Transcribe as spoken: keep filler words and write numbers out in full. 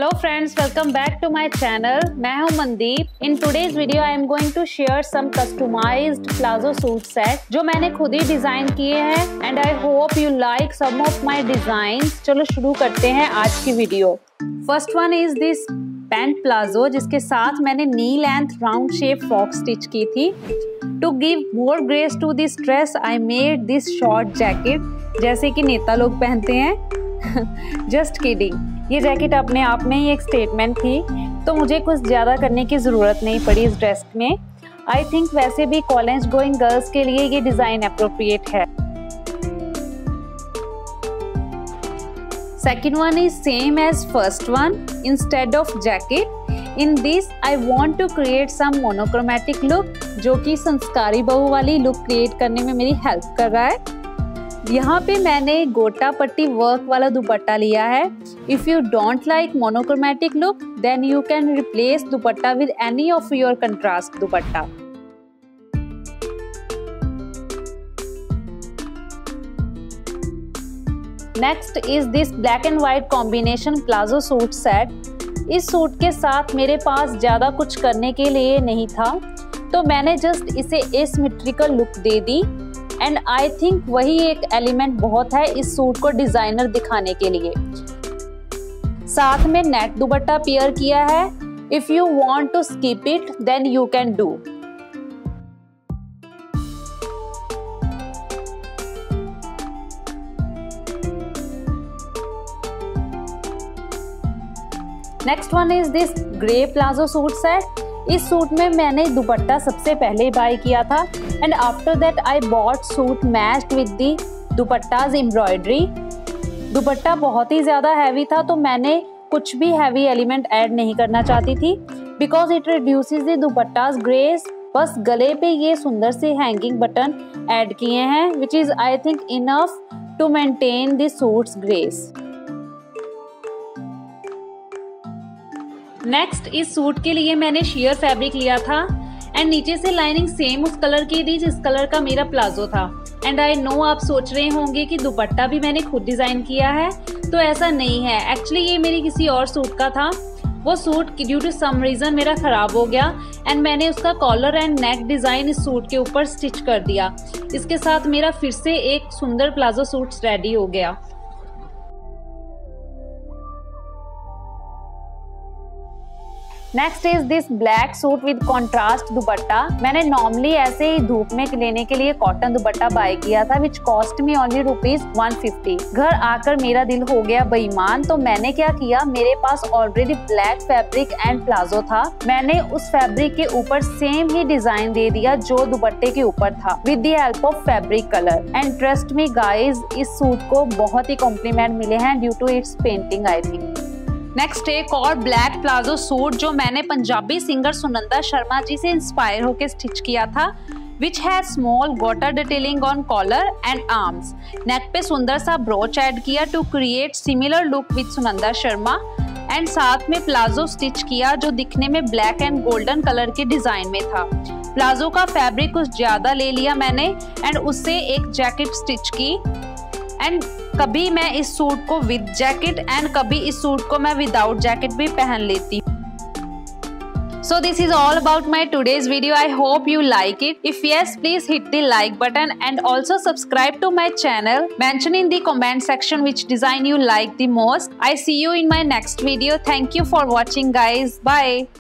Hello friends, welcome back to my channel. मैं हूं Mandeep. In today's video I am going to share some customized palazzo suit set जो मैंने खुद ही design किए हैं and I hope you like some of my designs. चलो शुरू करते हैं आज की वीडियो। First one is this pant palazzo जिसके साथ मैंने knee length round shape frock stitch की थी। To give more grace to this dress I made this short jacket जैसे कि नेता लोग पहनते हैं। जस्ट किडिंग, ये जैकेट अपने आप में ही एक स्टेटमेंट थी, तो मुझे कुछ ज़्यादा करने की ज़रूरत नहीं पड़ी इस ड्रेस में। आई थिंक वैसे भी कॉलेज गोइंग गर्ल्स के लिए ये डिज़ाइन अप्रोप्रिएट है। Second one is same as first one. Instead of jacket in this I want to create some monochromatic look जो कि संस्कारी बहू वाली लुक क्रिएट करने में मेरी हेल्प कर रहा है। यहाँ पे मैंने गोटा पट्टी वर्क वाला दुपट्टा लिया है। If you don't like monochromatic look then you can replace dupatta with any of your contrast dupatta. Next is this black and white combination palazzo suit set. इस सूट के साथ मेरे पास ज्यादा कुछ करने के लिए नहीं था, तो मैंने जस्ट इसे एसिमेट्रिकल लुक दे दी एंड आई थिंक वही एक एलिमेंट बहुत है इस सूट को डिजाइनर दिखाने के लिए। साथ में नेट दुपट्टा पेयर किया है। If you want to skip it then you can do. Next one is this grey palazzo suit set. इस सूट में मैंने दुपट्टा सबसे पहले बाय किया था and after that I bought suit matched with the dupatta's embroidery. Dupatta बहुत ही ज़्यादा हैवी था, तो मैंने कुछ भी हैवी एलिमेंट ऐड नहीं करना चाहती थी because it reduces the dupatta's grace. बस गले पे ये सुंदर से हैंगिंग बटन ऐड किए हैं which is I think enough to maintain the suit's grace. Next इस सूट के लिए मैंने शेयर फैब्रिक लिया था एंड नीचे से लाइनिंग सेम उस कलर की थी जिस कलर का मेरा प्लाजो था। एंड आई नो आप सोच रहे होंगे कि दुपट्टा भी मैंने खुद डिजाइन किया है, तो ऐसा नहीं है। एक्चुअली ये मेरी किसी और सूट का था। वो suit due to some reason मेरा खराब हो गया एंड मैंने उसका कॉलर एंड नेक डिजाइन इस सूट के ऊपर स्टिच कर दिया। इसके साथ मेरा फिर से एक सुंदर प्लाजो सूट रेडी हो गया। Next is this black suit with contrast dupatta. मैंने नॉर्मली ऐसे ही धूप में लेने के लिए कॉटन दुपट्टा बाय किया था which cost me only rupees one fifty. घर आकर मेरा दिल हो गया बेईमान, तो मैंने क्या किया, मेरे पास already black fabric and palazzo था। मैंने उस फैब्रिक के ऊपर सेम ही डिजाइन दे दिया जो दुपट्टे के ऊपर था with the help of fabric colour. And trust me guys, इस सूट को बहुत ही कॉम्प्लीमेंट मिले हैं due to its painting I think. Next एक और ब्लैक प्लाजो सूट जो मैंने पंजाबी सिंगर सुनंदा शर्मा जी से इंस्पायर होकर स्टिच किया था which has small gota detailing on collar and arms. Neck पे सुंदर सा ब्रोच ऐड किया to create similar look with Sunanda Sharma and साथ में प्लाजो स्टिच किया जो दिखने में ब्लैक एंड गोल्डन कलर के डिजाइन में था। प्लाजो का फैब्रिक कुछ ज्यादा ले लिया मैंने एंड उससे एक जैकेट स्टिच की एंड कभी मैं इस सूट को विद जैकेट एंड कभी इस सूट को मैं विदाउट जैकेट भी पहन लेती हूँ। So this is all about my today's video. I hope you like it. If yes, please hit the like button and also subscribe to my channel. Mention in the comment section which design you like the most. I see you in my next video. Thank you for watching guys. Bye.